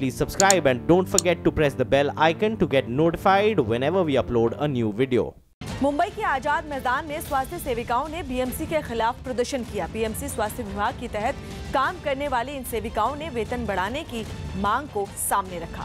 please subscribe and don't forget to press the bell icon to get notified whenever we upload a new video. Mumbai के आजाद मैदान में स्वास्थ्य सेविकाओं ने BMC के खिलाफ प्रदर्शन किया। बीएमसी स्वास्थ्य विभाग के तहत काम करने वाली इन सेविकाओं ने वेतन बढ़ाने की मांग को सामने रखा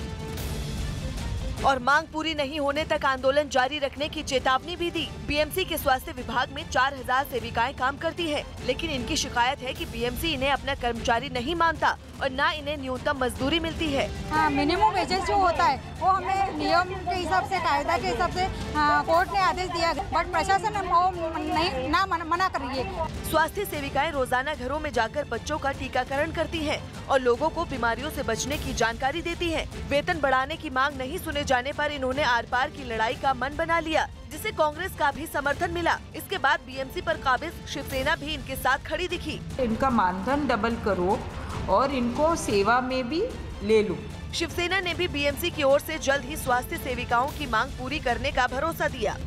और मांग पूरी नहीं होने तक आंदोलन जारी रखने की चेतावनी भी दी। बीएमसी के स्वास्थ्य विभाग में 4000 सेविकाएं काम करती हैं, लेकिन इनकी शिकायत है कि बीएमसी इन्हें अपना कर्मचारी नहीं मानता और न इन्हें न्यूनतम मजदूरी मिलती है। मिनिमम वेजेस जो होता है वो हमें नियम के हिसाब से, कायदा के हिसाब से कोर्ट ने आदेश दिया, बट प्रशासन मना कर रही है। स्वास्थ्य सेविकाएं रोजाना घरों में जाकर बच्चों का टीकाकरण करती हैं और लोगों को बीमारियों से बचने की जानकारी देती हैं। वेतन बढ़ाने की मांग नहीं सुने जाने पर इन्होंने आर पार की लड़ाई का मन बना लिया, जिसे कांग्रेस का भी समर्थन मिला। इसके बाद बीएमसी पर काबिज शिवसेना भी इनके साथ खड़ी दिखी। इनका मानधन डबल करो और इनको सेवा में भी ले लो। शिवसेना ने भी बीएमसी की ओर से जल्द ही स्वास्थ्य सेविकाओं की मांग पूरी करने का भरोसा दिया।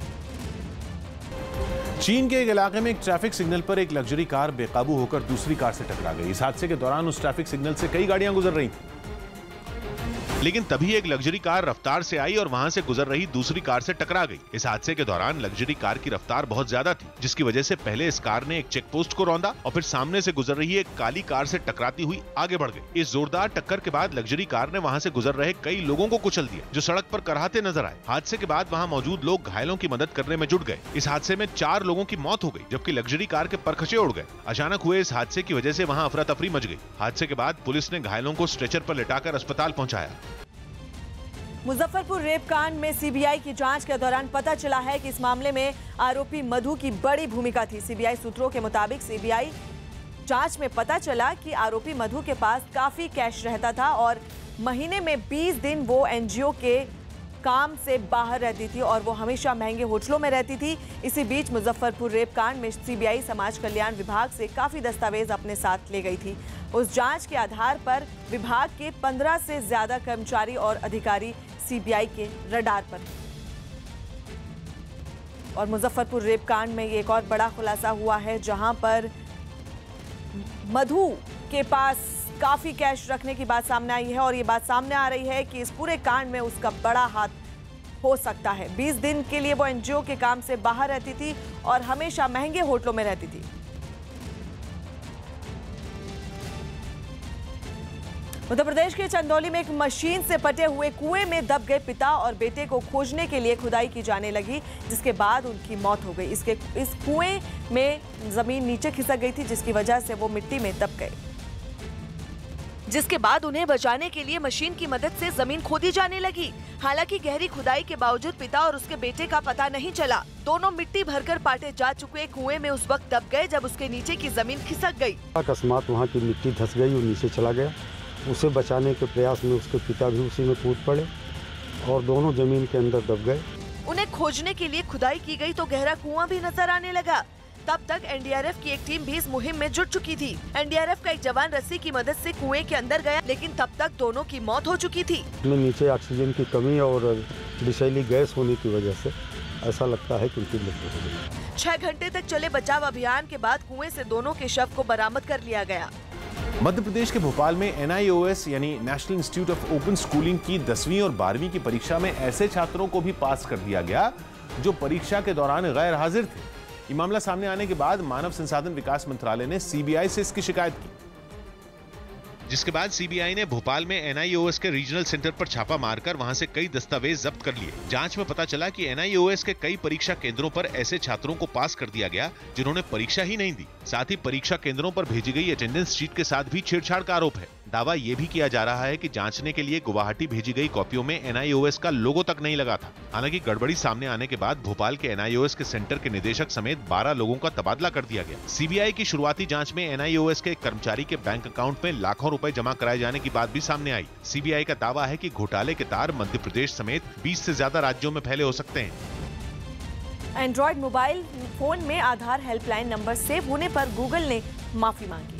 चीन के एक इलाके में एक ट्रैफिक सिग्नल पर एक लग्जरी कार बेकाबू होकर दूसरी कार से टकरा गई। इस हादसे के दौरान उस ट्रैफिक सिग्नल से कई गाड़ियां गुजर रही थीं। लेकिन तभी एक लग्जरी कार रफ्तार से आई और वहां से गुजर रही दूसरी कार से टकरा गई। इस हादसे के दौरान लग्जरी कार की रफ्तार बहुत ज्यादा थी, जिसकी वजह से पहले इस कार ने एक चेक पोस्ट को रौंदा और फिर सामने से गुजर रही एक काली कार से टकराती हुई आगे बढ़ गई। इस जोरदार टक्कर के बाद लग्जरी कार ने वहां से गुजर रहे कई लोगों को कुचल दिया, जो सड़क पर कराहते नजर आए। हादसे के बाद वहां मौजूद लोग घायलों की मदद करने में जुट गए। इस हादसे में 4 लोगों की मौत हो गई, जबकि लग्जरी कार के परखचे उड़ गए। अचानक हुए इस हादसे की वजह से वहां अफरा तफरी मच गई। हादसे के बाद पुलिस ने घायलों को स्ट्रेचर पर लेटाकर अस्पताल पहुंचाया। मुजफ्फरपुर रेप कांड में सीबीआई की जांच के दौरान पता चला है कि इस मामले में आरोपी मधु की बड़ी भूमिका थी। सीबीआई सूत्रों के मुताबिक सीबीआई जांच में पता चला कि आरोपी मधु के पास काफी कैश रहता था और महीने में 20 दिन वो एनजीओ के काम से बाहर रहती थी और वो हमेशा महंगे होटलों में रहती थी। इसी बीच मुजफ्फरपुर रेप कांड में सीबीआई समाज कल्याण विभाग से काफी दस्तावेज अपने साथ ले गई थी। उस जांच के आधार पर विभाग के 15 से ज्यादा कर्मचारी और अधिकारी सीबीआई के रडार पर हैं। और मुजफ्फरपुर रेप कांड में ये एक और बड़ा खुलासा हुआ है, जहां पर मधु के पास काफी कैश रखने की बात सामने आई है और ये बात सामने आ रही है कि इस पूरे कांड में उसका बड़ा हाथ हो सकता है। 20 दिन के लिए वो एनजीओ के काम से बाहर रहती थी और हमेशा महंगे होटलों में रहती थी। उत्तर प्रदेश के चंदौली में एक मशीन से पटे हुए कुएं में दब गए पिता और बेटे को खोजने के लिए खुदाई की जाने लगी, जिसके बाद उनकी मौत हो गई। इस कुएं में जमीन नीचे खिसक गई थी, जिसकी वजह से वो मिट्टी में दब गए, जिसके बाद उन्हें बचाने के लिए मशीन की मदद से जमीन खोदी जाने लगी। हालांकि गहरी खुदाई के बावजूद पिता और उसके बेटे का पता नहीं चला। दोनों मिट्टी भरकर पाटे जा चुके कुएं में उस वक्त दब गए जब उसके नीचे की जमीन खिसक गई। अकस्मात वहाँ की मिट्टी धंस गई और नीचे चला गया। उसे बचाने के प्रयास में उसके पिता भी उसी में कूद पड़े और दोनों जमीन के अंदर दब गए। उन्हें खोजने के लिए खुदाई की गई तो गहरा कुआं भी नजर आने लगा। तब तक एनडीआरएफ की एक टीम भी इस मुहिम में जुट चुकी थी। एनडीआरएफ का एक जवान रस्सी की मदद से कुएं के अंदर गया, लेकिन तब तक दोनों की मौत हो चुकी थी। नीचे ऑक्सीजन की कमी और विषैली गैस होने की वजह से ऐसा लगता है कि उनकी मृत्यु हो गई। 6 घंटे तक चले बचाव अभियान के बाद कुएं से दोनों के शव को बरामद कर लिया गया। मध्य प्रदेश के भोपाल में NIOS यानी national institute of open schooling की 10वीं और 12वीं की परीक्षा में ऐसे छात्रों को भी पास कर दिया गया जो परीक्षा के दौरान गैर हाजिर थे। ये मामला सामने आने के बाद मानव संसाधन विकास मंत्रालय ने सीबीआई से इसकी शिकायत की, जिसके बाद सीबीआई ने भोपाल में NIOS के रीजनल सेंटर पर छापा मारकर वहां से कई दस्तावेज जब्त कर लिए। जांच में पता चला कि NIOS के कई परीक्षा केंद्रों पर ऐसे छात्रों को पास कर दिया गया जिन्होंने परीक्षा ही नहीं दी। साथ ही परीक्षा केंद्रों पर भेजी गई अटेंडेंस शीट के साथ भी छेड़छाड़ का आरोप है। दावा यह भी किया जा रहा है कि जांचने के लिए गुवाहाटी भेजी गई कॉपियों में NIOS का लोगो तक नहीं लगा था। हालांकि गड़बड़ी सामने आने के बाद भोपाल के NIOS के सेंटर के निदेशक समेत 12 लोगों का तबादला कर दिया गया। सीबीआई की शुरुआती जांच में NIOS के एक कर्मचारी के बैंक अकाउंट में लाखों रुपए जमा कराए जाने की बात भी सामने आई। सीबीआई का दावा है कि घोटाले के तार मध्य प्रदेश समेत 20 से ज्यादा राज्यों में फैले हो सकते हैं। एंड्रॉइड मोबाइल फोन में आधार हेल्पलाइन नंबर सेव होने पर गूगल ने माफी मांगी।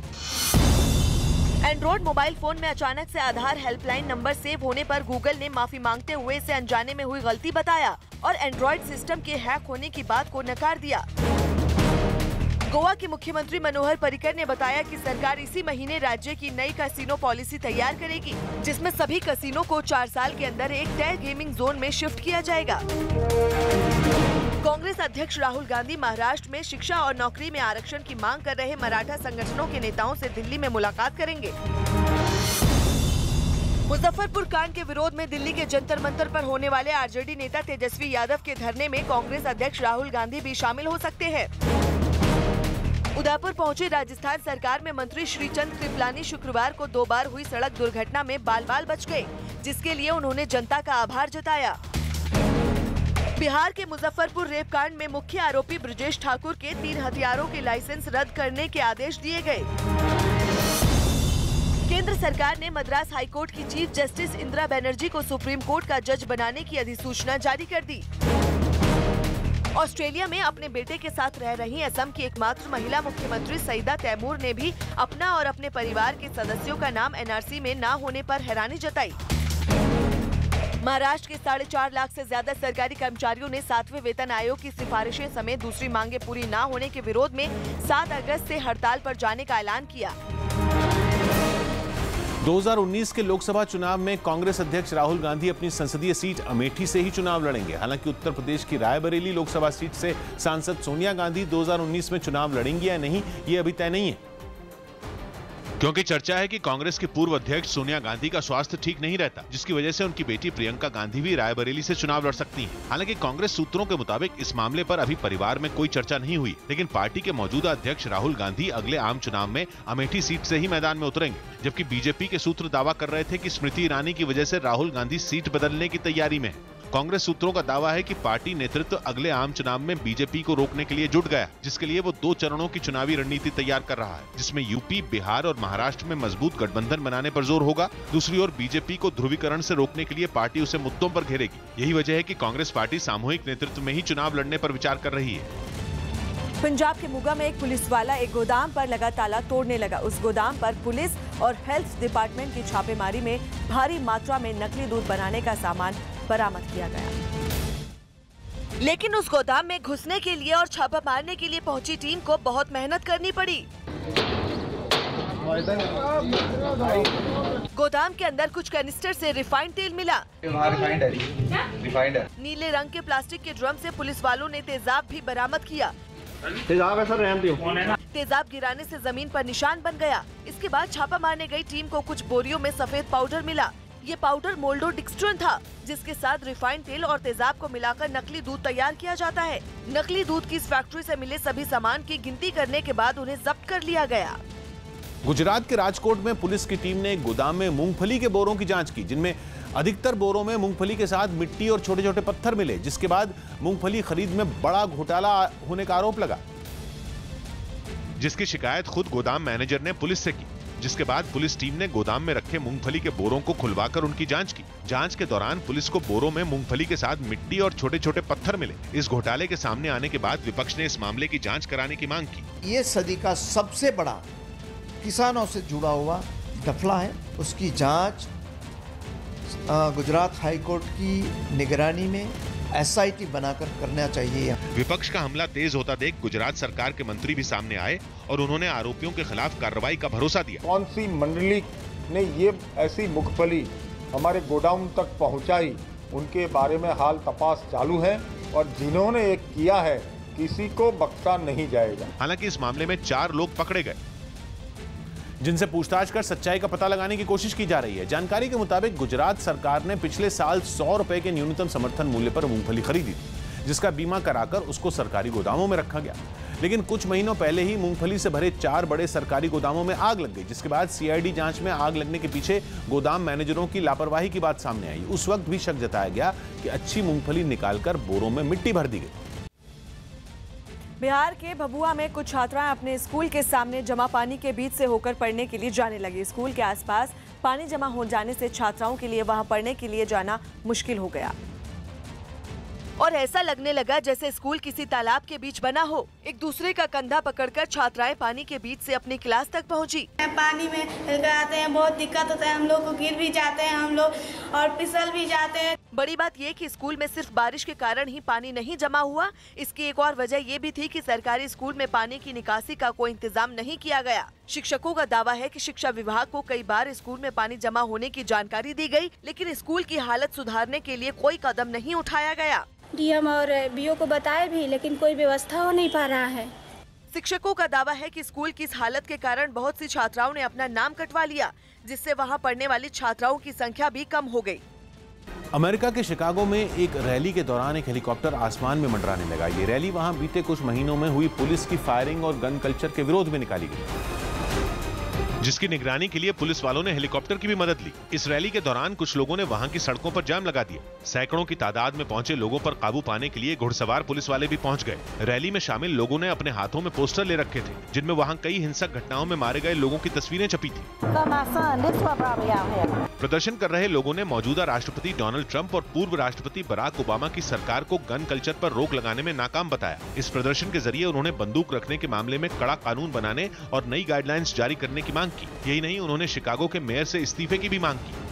एंड्रॉइड मोबाइल फोन में अचानक से आधार हेल्पलाइन नंबर सेव होने पर गूगल ने माफी मांगते हुए इसे अनजाने में हुई गलती बताया और एंड्रॉइड सिस्टम के हैक होने की बात को नकार दिया। गोवा के मुख्यमंत्री मनोहर पर्रिकर ने बताया कि सरकार इसी महीने राज्य की नई कैसीनो पॉलिसी तैयार करेगी, जिसमें सभी कैसीनो को 4 साल के अंदर एक तय गेमिंग जोन में शिफ्ट किया जाएगा। कांग्रेस अध्यक्ष राहुल गांधी महाराष्ट्र में शिक्षा और नौकरी में आरक्षण की मांग कर रहे मराठा संगठनों के नेताओं से दिल्ली में मुलाकात करेंगे। मुजफ्फरपुर कांड के विरोध में दिल्ली के जंतर मंतर पर होने वाले आरजेडी नेता तेजस्वी यादव के धरने में कांग्रेस अध्यक्ष राहुल गांधी भी शामिल हो सकते हैं। उदयपुर पहुंची राजस्थान सरकार में मंत्री श्रीचंद कृपलानी शुक्रवार को 2 बार हुई सड़क दुर्घटना में बाल बच गए, जिसके लिए उन्होंने जनता का आभार जताया। बिहार के मुजफ्फरपुर रेप कांड में मुख्य आरोपी ब्रजेश ठाकुर के 3 हथियारों के लाइसेंस रद्द करने के आदेश दिए गए। केंद्र सरकार ने मद्रास हाईकोर्ट की चीफ जस्टिस इंदिरा बनर्जी को सुप्रीम कोर्ट का जज बनाने की अधिसूचना जारी कर दी। ऑस्ट्रेलिया में अपने बेटे के साथ रह रही असम की एकमात्र महिला मुख्यमंत्री सईदा तैमूर ने भी अपना और अपने परिवार के सदस्यों का नाम एनआरसी में न होने पर हैरानी जताई। महाराष्ट्र के 4.5 लाख से ज्यादा सरकारी कर्मचारियों ने 7वें वेतन आयोग की सिफारिशें समेत दूसरी मांगे पूरी न होने के विरोध में 7 अगस्त से हड़ताल पर जाने का ऐलान किया। 2019 के लोकसभा चुनाव में कांग्रेस अध्यक्ष राहुल गांधी अपनी संसदीय सीट अमेठी से ही चुनाव लड़ेंगे। हालांकि उत्तर प्रदेश की रायबरेली लोकसभा सीट से सांसद सोनिया गांधी 2019 में चुनाव लड़ेंगी या नहीं, ये अभी तय नहीं है, क्योंकि चर्चा है कि कांग्रेस के पूर्व अध्यक्ष सोनिया गांधी का स्वास्थ्य ठीक नहीं रहता, जिसकी वजह से उनकी बेटी प्रियंका गांधी भी रायबरेली से चुनाव लड़ सकती हैं। हालांकि कांग्रेस सूत्रों के मुताबिक इस मामले पर अभी परिवार में कोई चर्चा नहीं हुई, लेकिन पार्टी के मौजूदा अध्यक्ष राहुल गांधी अगले आम चुनाव में अमेठी सीट से ही मैदान में उतरेंगे, जबकि बीजेपी के सूत्र दावा कर रहे थे कि स्मृति ईरानी की वजह से राहुल गांधी सीट बदलने की तैयारी में है। कांग्रेस सूत्रों का दावा है कि पार्टी नेतृत्व अगले आम चुनाव में बीजेपी को रोकने के लिए जुट गया, जिसके लिए वो 2 चरणों की चुनावी रणनीति तैयार कर रहा है, जिसमें यूपी, बिहार और महाराष्ट्र में मजबूत गठबंधन बनाने पर जोर होगा। दूसरी ओर बीजेपी को ध्रुवीकरण से रोकने के लिए पार्टी उसे मुद्दों पर घेरेगी। यही वजह है कि कांग्रेस पार्टी सामूहिक नेतृत्व में ही चुनाव लड़ने पर विचार कर रही है। पंजाब के मोगा में एक पुलिस वाला एक गोदाम पर लगा ताला तोड़ने लगा। उस गोदाम पर पुलिस और हेल्थ डिपार्टमेंट की छापेमारी में भारी मात्रा में नकली दूध बनाने का सामान बरामद किया गया। लेकिन उस गोदाम में घुसने के लिए और छापा मारने के लिए पहुंची टीम को बहुत मेहनत करनी पड़ी। गोदाम के अंदर कुछ कैनिस्टर से रिफाइंड तेल मिला। नीले रंग के प्लास्टिक के ड्रम से पुलिस वालों ने तेजाब भी बरामद किया। तेजाब गिराने से जमीन पर निशान बन गया। इसके बाद छापा मारने गई टीम को कुछ बोरियों में सफेद पाउडर मिला। ये पाउडर मोल्डोडिक्स्ट्रिन था, जिसके साथ रिफाइंड तेल और तेजाब को मिलाकर नकली दूध तैयार किया जाता है। नकली दूध की इस फैक्ट्री से मिले सभी सामान की गिनती करने के बाद उन्हें जब्त कर लिया गया। गुजरात के राजकोट में पुलिस की टीम ने एक गोदाम में मूंगफली के बोरों की जांच की, जिनमें अधिकतर बोरों में मूंगफली के साथ मिट्टी और छोटे छोटे पत्थर मिले, जिसके बाद मूंगफली खरीद में बड़ा घोटाला होने का आरोप लगा, जिसकी शिकायत खुद गोदाम मैनेजर ने पुलिस से की। जिसके बाद पुलिस टीम ने गोदाम में रखे मूंगफली के बोरों को खुलवाकर उनकी जांच की। जांच के दौरान पुलिस को बोरों में मूंगफली के साथ मिट्टी और छोटे छोटे पत्थर मिले। इस घोटाले के सामने आने के बाद विपक्ष ने इस मामले की जांच कराने की मांग की। ये सदी का सबसे बड़ा किसानों से जुड़ा हुआ घपला है। उसकी जांच गुजरात हाईकोर्ट की निगरानी में SIT बनाकर करना चाहिए। विपक्ष का हमला तेज होता देख गुजरात सरकार के मंत्री भी सामने आए और उन्होंने आरोपियों के खिलाफ कार्रवाई का भरोसा दिया। कौन सी मंडली ने ये ऐसी मूंगफली हमारे गोडाउन तक पहुंचाई, उनके बारे में हाल तपास चालू है और जिन्होंने ये किया है किसी को बख्शा नहीं जाएगा। हालांकि इस मामले में 4 लोग पकड़े गए, जिनसे पूछताछ कर सच्चाई का पता लगाने की कोशिश की जा रही है। जानकारी के मुताबिक गुजरात सरकार ने पिछले साल 100 रुपए के न्यूनतम समर्थन मूल्य पर मूंगफली खरीदी थी, जिसका बीमा कराकर उसको सरकारी गोदामों में रखा गया। लेकिन कुछ महीनों पहले ही मूंगफली से भरे 4 बड़े सरकारी गोदामों में आग लग गई, जिसके बाद CID जांच में आग लगने के पीछे गोदाम मैनेजरों की लापरवाही की बात सामने आई। उस वक्त भी शक जताया गया कि अच्छी मूंगफली निकालकर बोरों में मिट्टी भर दी गई। बिहार के भभुआ में कुछ छात्राएं अपने स्कूल के सामने जमा पानी के बीच से होकर पढ़ने के लिए जाने लगी। स्कूल के आसपास पानी जमा हो जाने से छात्राओं के लिए वहां पढ़ने के लिए जाना मुश्किल हो गया और ऐसा लगने लगा जैसे स्कूल किसी तालाब के बीच बना हो। एक दूसरे का कंधा पकड़कर छात्राएं पानी के बीच से अपनी क्लास तक पहुंची। पानी में आते हैं, बहुत दिक्कत होता है, हम लोग को गिर भी जाते हैं हम लोग और फिसल भी जाते हैं। बड़ी बात ये कि स्कूल में सिर्फ बारिश के कारण ही पानी नहीं जमा हुआ, इसकी एक और वजह ये भी थी कि सरकारी स्कूल में पानी की निकासी का कोई इंतजाम नहीं किया गया। शिक्षकों का दावा है कि शिक्षा विभाग को कई बार स्कूल में पानी जमा होने की जानकारी दी गई, लेकिन स्कूल की हालत सुधारने के लिए कोई कदम नहीं उठाया गया। डीएम और बीओ को बताए भी, लेकिन कोई व्यवस्था हो नहीं पा रहा है। शिक्षकों का दावा है कि स्कूल की इस हालत के कारण बहुत सी छात्राओं ने अपना नाम कटवा लिया, जिससे वहां पढ़ने वाली छात्राओं की संख्या भी कम हो गई। अमेरिका के शिकागो में एक रैली के दौरान एक हेलीकॉप्टर आसमान में मंडराने लगा। ये रैली वहां बीते कुछ महीनों में हुई पुलिस की फायरिंग और गन कल्चर के विरोध में निकाली गई, जिसकी निगरानी के लिए पुलिस वालों ने हेलीकॉप्टर की भी मदद ली। इस रैली के दौरान कुछ लोगों ने वहां की सड़कों पर जाम लगा दिया। सैकड़ों की तादाद में पहुंचे लोगों पर काबू पाने के लिए घुड़सवार पुलिस वाले भी पहुंच गए। रैली में शामिल लोगों ने अपने हाथों में पोस्टर ले रखे थे, जिनमें वहां कई हिंसक घटनाओं में मारे गए लोगों की तस्वीरें छपी थी। प्रदर्शन कर रहे लोगों ने मौजूदा राष्ट्रपति डोनाल्ड ट्रंप और पूर्व राष्ट्रपति बराक ओबामा की सरकार को गन कल्चर पर रोक लगाने में नाकाम बताया। इस प्रदर्शन के जरिए उन्होंने बंदूक रखने के मामले में कड़ा कानून बनाने और नई गाइडलाइंस जारी करने की मांग की। यही नहीं, उन्होंने शिकागो के मेयर से इस्तीफे की भी मांग की।